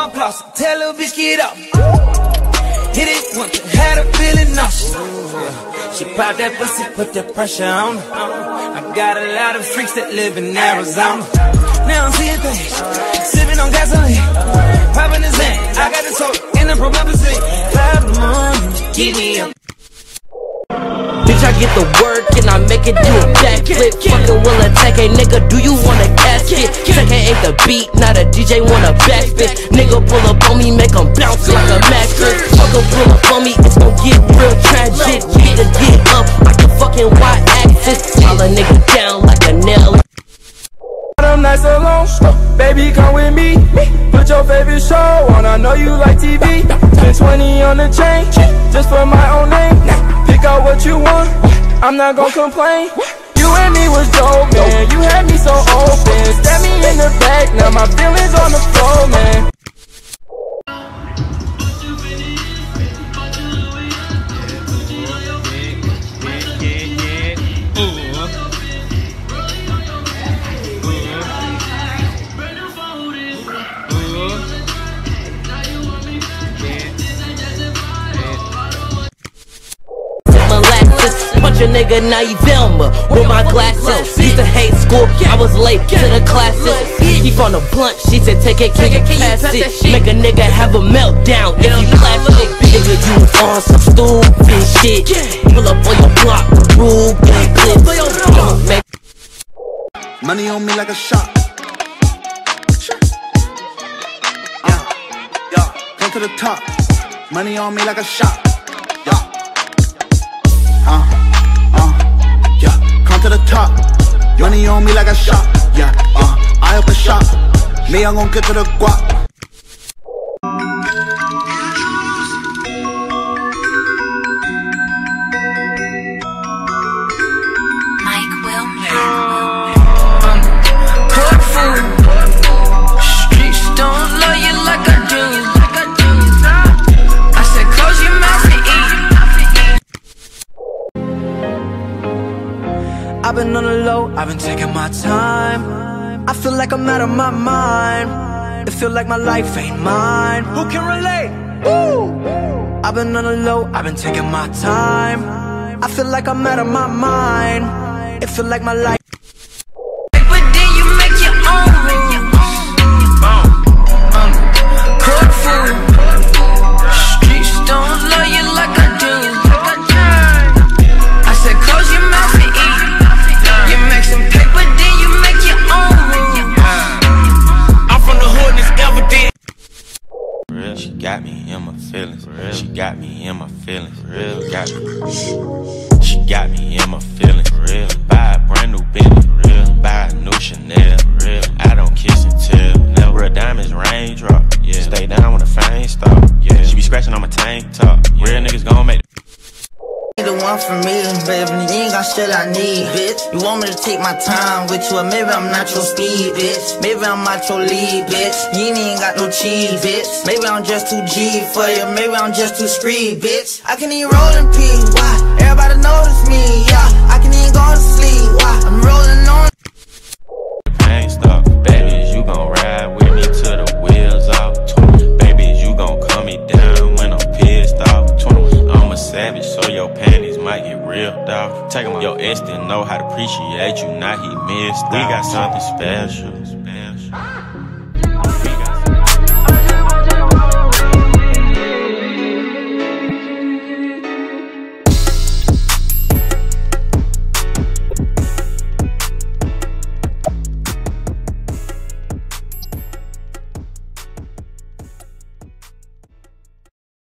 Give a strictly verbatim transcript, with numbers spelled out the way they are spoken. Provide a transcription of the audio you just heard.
my floss, tell her bitch get up. Hit it once, had her feeling nauseous. She pop that pussy, put that pressure on her. I got a lot of freaks that live in Arizona. Now I'm seeing things, sipping on gasoline, popping the Zan. I got the soul in the probability. Five in the morning, give me up. Bitch, I get the work and I make it do a backflip. Fucking will attack a nigga, do you want a casket? Second ain't the beat, not a D J want a backspin. Nigga pull up on me, make him bounce like a mattress. Fucker pull up on me, it's gon' get real tragic. Get to get up like the fucking Y-axis. Swallow a nigga down like a nail. Them nights alone, baby come with me. Put your favorite show on, I know you like T V. Spend twenty on the chain, just for my own name. Pick out what you want, I'm not gon' complain. You and me was dope, man, you had me so open. Stab me in the back, now my feelings on the floor, man. Punch a nigga, now you Velma with my glasses. Used to hate school, I was late to the classes. He from the blunt, she said take it, can you pass it? Make a nigga have a meltdown if you clap it. Nigga, you on some stupid shit. Pull up on your block, rule, big clips. Don't make money on me like a shot. Uh, yeah, come to the top. Money on me like a shot. Yeah. Uh. To the top, money on me like a shot. Yeah, uh, I up a shot. Me, I'm gon' get to the guap. Mike Wilmer. Court food. Streets don't love you like I do. I said close your mouth and eat. I've been on the low, I've been taking my time. I feel like I'm out of my mind. It feel like my life ain't mine. Who can relate? Woo! I've been on the low, I've been taking my time. I feel like I'm out of my mind. It feel like my life. But then you make your own rules. Court food. Streets don't love you like I do. I said close your mouth and eat. You make some paper, then you make your own rules. I'm from the hood, it's evident. Real, she got me in my feelings. Real, she got me in my feelings. Real, got me. She got me in my feelings. Real, buy a brand new Bentley. Real, buy a new Chanel. Real, I don't kiss and tell. Never real diamonds, raindrop. Yeah, stay down when the fame stop. Yeah, she be scratching on my tank top. Real niggas gon' make. The one for me, baby, you ain't got shit I need, bitch. You want me to take my time with you, or maybe I'm not your speed, bitch. Maybe I'm not your lead, bitch. You ain't got no cheese, bitch. Maybe I'm just too G for you, maybe I'm just too street, bitch. I can even roll in peace, why? Everybody notice me, yeah. I can even go to sleep, why? I'm rolling on. The pain stop, baby, you gon' ride with me till the wheels off. Baby, you gon' calm me down when I'm pissed off. I'm a savage, so your panties might get ripped off. Take him, your ex didn't know how to appreciate you, now he missed. We got something special.